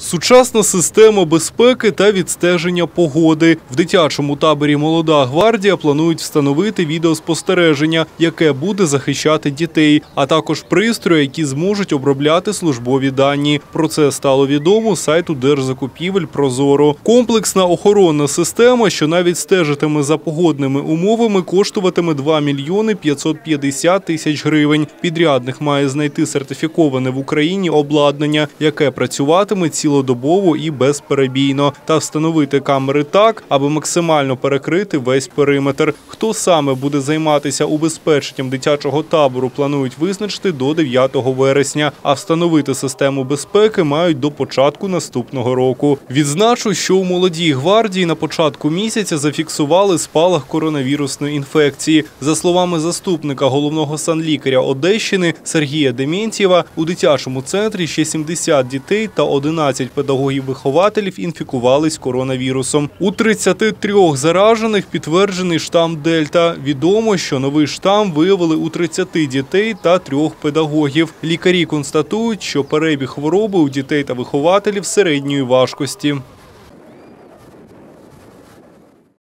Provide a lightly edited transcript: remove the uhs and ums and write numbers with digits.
Сучасна система безпеки та відстеження погоди. В дитячому таборі «Молода гвардія» планують встановити відеоспостереження, яке буде захищати дітей, а також пристрої, які зможуть обробляти службові дані. Про це стало відомо сайту Держзакупівель «Прозоро». Комплексна охоронна система, що навіть стежитиме за погодними умовами, коштуватиме 2 мільйони 550 тисяч гривень. Підрядник має знайти сертифіковане в Україні обладнання, яке працюватиме цілодобово і безперебійно, та встановити камери так, аби максимально перекрити весь периметр. Хто саме буде займатися убезпеченням дитячого табору, планують визначити до 9 вересня, а встановити систему безпеки мають до початку наступного року. Відзначу, що у «Молодій гвардії» на початку місяця зафіксували спалах коронавірусної інфекції. За словами заступника головного санлікаря Одещини Сергія Дементьєва, у дитячому центрі ще 70 дітей та 11 педагогів-вихователів інфікувались коронавірусом. У 33 заражених підтверджений штам Дельта. Відомо, що новий штам виявили у 30 дітей та 3 педагогів. Лікарі констатують, що перебіг хвороби у дітей та вихователів середньої важкості.